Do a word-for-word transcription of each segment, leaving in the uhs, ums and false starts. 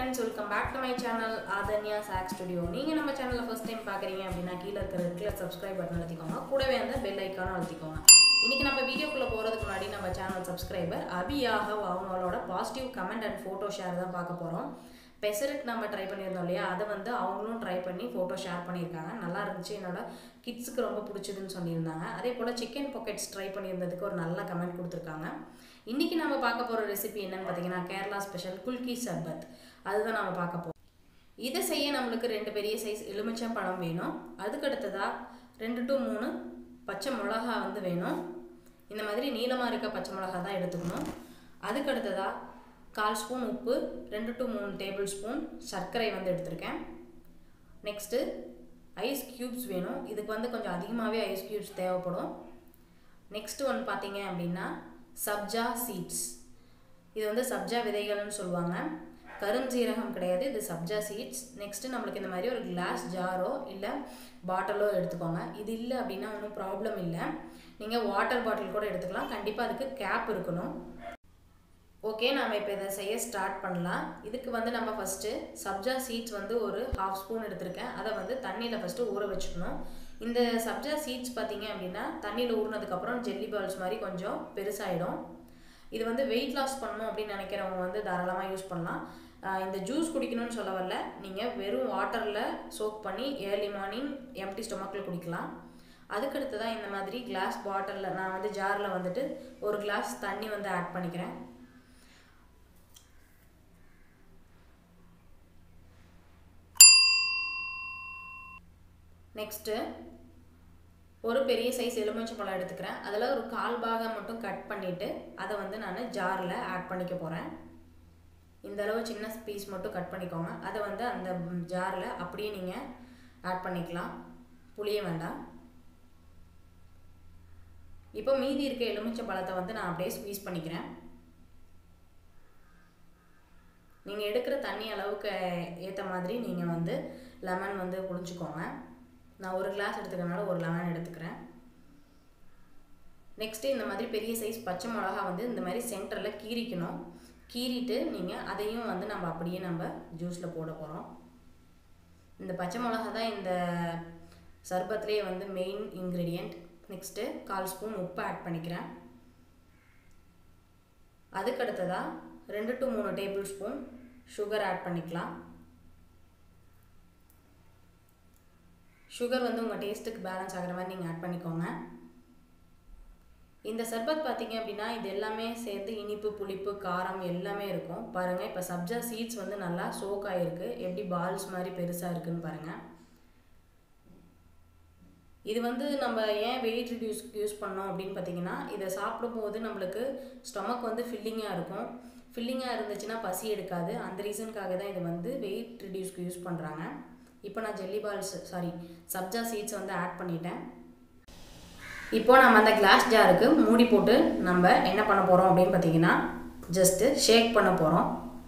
friends, welcome back to my channel Adanya Sack Studio. நீங்க நம்ம சேனலை first time பார்க்கறீங்க அப்படினா கீழ இருக்கிற ரெட் கலர் subscribe button அழுத்திக்கோங்க. கூடவே அந்த bell icon அழுத்திக்கோங்க. இன்னைக்கு நம்ம வீடியோக்குள்ள போறதுக்கு முன்னாடி நம்ம சேனல் subscriber அபியாஹவ் அவங்களோட positive comment and photo share தான் பார்க்க போறோம். பெசரட் நம்ம ட்ரை பண்ணியிருந்தோம் இல்லையா, அதை வந்து அவங்களும் ட்ரை பண்ணி ஃபோட்டோ ஷேர் பண்ணியிருக்காங்க. நல்லா இருந்துச்சு, என்னோட கிட்ஸுக்கு ரொம்ப பிடிச்சதுன்னு சொல்லியிருந்தாங்க. அதே போல் சிக்கன் பாக்கெட்ஸ் ட்ரை பண்ணியிருந்ததுக்கு ஒரு நல்ல கமெண்ட் கொடுத்துருக்காங்க. இன்றைக்கி நம்ம பார்க்க போகிற ரெசிபி என்னென்னு பார்த்தீங்கன்னா கேரளா ஸ்பெஷல் குல்கி சர்பத். அதுதான் நம்ம பார்க்க போகிறோம். இதை செய்ய நம்மளுக்கு ரெண்டு பெரிய சைஸ் எலுமிச்சம் பழம் வேணும். அதுக்கடுத்ததாக ரெண்டு டு மூணு பச்சை மிளகா வந்து வேணும். இந்த மாதிரி நீளமாக இருக்க பச்சை மிளகா தான் எடுத்துக்கணும். அதுக்கடுத்ததாக கால் ஸ்பூன் உப்பு, ரெண்டு டு மூணு டேபிள் ஸ்பூன் சர்க்கரை வந்து எடுத்திருக்கேன். நெக்ஸ்ட்டு ஐஸ் க்யூப்ஸ் வேணும். இதுக்கு வந்து கொஞ்சம் அதிகமாகவே ஐஸ் க்யூப்ஸ் தேவைப்படும். நெக்ஸ்ட்டு ஒன்று பார்த்தீங்க அப்படின்னா சப்ஜா சீட்ஸ். இது வந்து சப்ஜா விதைகள்னு சொல்லுவாங்க, கருஞ்சீரகம் கிடையாது, இது சப்ஜா சீட்ஸ். நெக்ஸ்ட்டு நம்மளுக்கு இந்த மாதிரி ஒரு கிளாஸ் ஜாரோ இல்லை பாட்டிலோ எடுத்துக்கோங்க. இது இல்லை அப்படின்னா ஒன்றும் ப்ராப்ளம் இல்லை, நீங்கள் வாட்டர் பாட்டில் கூட எடுத்துக்கலாம். கண்டிப்பாக அதுக்கு கேப் இருக்கணும். ஓகே, நாம் இப்போ இதை செய்ய ஸ்டார்ட் பண்ணலாம். இதுக்கு வந்து நம்ம ஃபஸ்ட்டு சப்ஜா சீட்ஸ் வந்து ஒரு ஹாஃப் ஸ்பூன் எடுத்திருக்கேன். அதை வந்து தண்ணியில் ஃபஸ்ட்டு ஊற வச்சுக்கணும். இந்த சப்ஜா சீட்ஸ் பார்த்திங்க அப்படின்னா தண்ணியில் ஊறினதுக்கப்புறம் ஜெல்லி பால்ஸ் மாதிரி கொஞ்சம் பெருசாகிடும். இது வந்து வெயிட் லாஸ் பண்ணணும் அப்படின்னு நினைக்கிறவங்க வந்து தாராளமாக யூஸ் பண்ணலாம். இந்த ஜூஸ் குடிக்கணும்னு சொல்ல வரல, நீங்கள் வெறும் வாட்டரில் சோக் பண்ணி ஏர்லி மார்னிங் எம்டி ஸ்டொமக்கில் குடிக்கலாம். அதுக்கடுத்து தான் இந்த மாதிரி கிளாஸ் பாட்டிலில் நான் வந்து ஜாரில் வந்துட்டு ஒரு கிளாஸ் தண்ணி வந்து ஆட் பண்ணிக்கிறேன். நெக்ஸ்ட்டு ஒரு பெரிய சைஸ் எலுமிச்சை பழம் எடுத்துக்கிறேன். அதில் ஒரு கால் பாகம் மட்டும் கட் பண்ணிவிட்டு அதை வந்து நான் ஜாரில் ஆட் பண்ணிக்க போகிறேன். இந்தளவு சின்ன பீஸ் மட்டும் கட் பண்ணிக்கோங்க. அதை வந்து அந்த ஜாரில் அப்படியே நீங்கள் ஆட் பண்ணிக்கலாம், புளிய வேண்டாம். இப்போ மீதி இருக்க எலுமிச்சை பழத்தை வந்து நான் அப்படியே ஸ்குவீஸ் பண்ணிக்கிறேன். நீங்கள் எடுக்கிற தண்ணி அளவுக்கு ஏற்ற மாதிரி நீங்கள் வந்து லெமன் வந்து புளிஞ்சுக்கோங்க. நான் ஒரு கிளாஸ் எடுத்துக்கிறனால ஒரு லெமன் எடுத்துக்கிறேன். நெக்ஸ்ட்டு இந்த மாதிரி பெரிய சைஸ் பச்சை மிளகா வந்து இந்த மாதிரி சென்டரில் கீறிக்கணும். கீறிட்டு நீங்கள் அதையும் வந்து நம்ம அப்படியே நம்ம ஜூஸில் போட போகிறோம். இந்த பச்சை மிளகா தான் இந்த சர்பத்லேயே வந்து மெயின் இன்க்ரீடியண்ட். நெக்ஸ்ட்டு கால் ஸ்பூன் உப்பு ஆட் பண்ணிக்கிறேன். அதுக்கடுத்ததாக ரெண்டு டு மூணு டேபிள் ஸ்பூன் சுகர் ஆட் பண்ணிக்கலாம். சுகர் வந்து உங்கள் டேஸ்ட்டுக்கு பேலன்ஸ் ஆகிற மாதிரி நீங்கள் ஆட் பண்ணிக்கோங்க. இந்த சர்பத் பார்த்திங்க அப்படின்னா இது எல்லாமே சேர்த்து இனிப்பு, புளிப்பு, காரம் எல்லாமே இருக்கும். பாருங்கள், இப்போ சப்ஜா சீட்ஸ் வந்து நல்லா சோக் ஆகிருக்கு, எப்படி பால்ஸ் மாதிரி பெருசாக இருக்குதுன்னு பாருங்கள். இது வந்து நம்ம ஏன் வெயிட் ரிடியூஸ் யூஸ் பண்ணோம் அப்படின்னு பார்த்தீங்கன்னா, இதை சாப்பிடும்போது நம்மளுக்கு ஸ்டொமக் வந்து ஃபில்லிங்காக இருக்கும். ஃபில்லிங்காக இருந்துச்சுன்னா பசி எடுக்காது. அந்த ரீசனுக்காக தான் இது வந்து வெயிட் ரிடியூஸ்க்கு யூஸ் பண்ணுறாங்க. இப்போ நான் ஜெல்லி பால்ஸ் சாரி சப்ஜா சீட்ஸ் வந்து ஆட் பண்ணிட்டேன். இப்போ நம்ம அந்த கிளாஸ் ஜாருக்கு மூடி போட்டு நம்ம என்ன பண்ண போகிறோம் அப்படின்னு பார்த்தீங்கன்னா ஜஸ்ட்டு ஷேக் பண்ண போகிறோம்.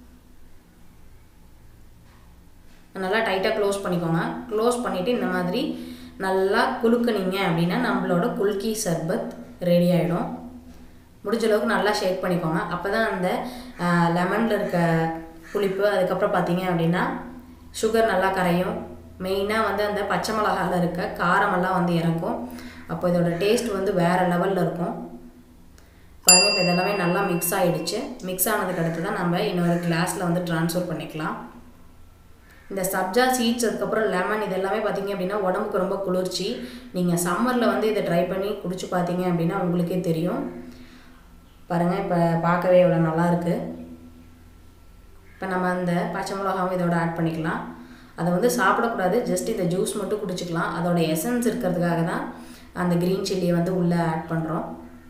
நல்லா டைட்டாக க்ளோஸ் பண்ணிக்கோங்க. க்ளோஸ் பண்ணிவிட்டு இந்த மாதிரி நல்லா குலுக்குனீங்க அப்படின்னா நம்மளோட குல்கி சர்பத் ரெடி ஆகிடும். முடிஞ்ச அளவுக்கு நல்லா ஷேக் பண்ணிக்கோங்க. அப்போ தான் அந்த லெமனில் இருக்க புளிப்பு, அதுக்கப்புறம் பார்த்தீங்க அப்படின்னா சுகர் நல்லா கரையும். மெயினாக வந்து அந்த பச்சை மிளகாவில் இருக்க காரமெல்லாம் வந்து இறக்கும். அப்போ இதோட டேஸ்ட் வந்து வேறு லெவலில் இருக்கும். பாருங்கள், இப்போ இதெல்லாமே நல்லா மிக்ஸ் ஆகிடுச்சு. மிக்ஸ் ஆனதுக்கு அடுத்து தான் நம்ம இன்னொரு கிளாஸில் வந்து ட்ரான்ஸ்ஃபர் பண்ணிக்கலாம். இந்த சப்ஜா சீட்ஸ் அதுக்கப்புறம் லெமன் இது எல்லாமே பார்த்திங்க அப்படின்னா உடம்புக்கு ரொம்ப குளிர்ச்சி. நீங்கள் சம்மரில் வந்து இதை ட்ரை பண்ணி குடிச்சு பார்த்தீங்க அப்படின்னா உங்களுக்கே தெரியும். பாருங்கள், இப்போ பார்க்கவே எவ்வளோ நல்லாயிருக்கு. இப்போ நம்ம அந்த பச்சை மிளகாவும் இதோட ஆட் பண்ணிக்கலாம். அதை வந்து சாப்பிடக்கூடாது, ஜஸ்ட் இந்த ஜூஸ் மட்டும் குடிச்சிக்கலாம். அதோட எசன்ஸ் இருக்கிறதுக்காக தான் அந்த க்ரீன் சில்லியை வந்து உள்ளே ஆட் பண்ணுறோம்.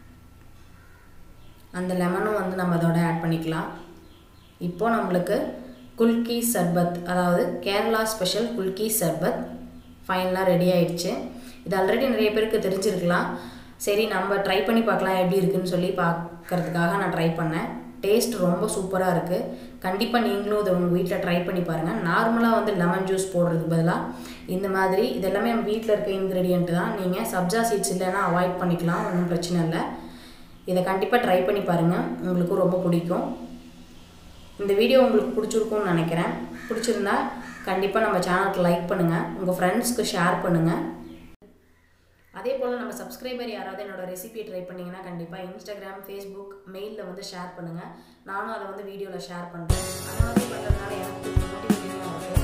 அந்த லெமனும் வந்து நம்ம அதோட ஆட் பண்ணிக்கலாம். இப்போது நம்மளுக்கு குல்கி சர்பத், அதாவது கேரளா ஸ்பெஷல் குல்கி சர்பத் ஃபைனலாக ரெடி ஆகிடுச்சு. இது ஆல்ரெடி நிறைய பேருக்கு தெரிஞ்சிருக்கலாம். சரி, நம்ம ட்ரை பண்ணி பார்க்கலாம் எப்படி இருக்குதுன்னு சொல்லி பார்க்குறதுக்காக நான் ட்ரை பண்ணேன். டேஸ்ட் ரொம்ப சூப்பராக இருக்குது. கண்டிப்பாக நீங்களும் இதை உங்கள் வீட்டில் ட்ரை பண்ணி பாருங்கள். நார்மலாக வந்து லெமன் ஜூஸ் போடுறதுக்கு பதிலாக இந்த மாதிரி இதெல்லாமே நம்ம வீட்டில் இருக்க இன்க்ரீடியன்ட் தான். நீங்கள் சப்ஜா சீட்ஸ் இல்லைன்னா அவாய்ட் பண்ணிக்கலாம், ஒன்றும் பிரச்சனை இல்லை. இதை கண்டிப்பாக ட்ரை பண்ணி பாருங்கள், உங்களுக்கு ரொம்ப பிடிக்கும். இந்த வீடியோ உங்களுக்கு பிடிச்சிருக்கும்னு நினைக்கிறேன். பிடிச்சிருந்தா கண்டிப்பாக நம்ம சேனலுக்கு லைக் பண்ணுங்கள், உங்கள் ஃப்ரெண்ட்ஸ்க்கு ஷேர் பண்ணுங்கள். அதே போல் நம்ம சப்ஸ்கிரைபர் யாராவது என்னோடய ரெசிபியை ட்ரை பண்ணிங்கன்னா கண்டிப்பாக இன்ஸ்டாகிராம், ஃபேஸ்புக், மெயிலில் வந்து ஷேர் பண்ணுங்கள். நானும் அதை வந்து வீடியோவில் ஷேர் பண்ணுறேன். அந்த மாதிரி பண்ணுறதுனால எனக்கு மோட்டிவேட்டிங்காக இருக்குது.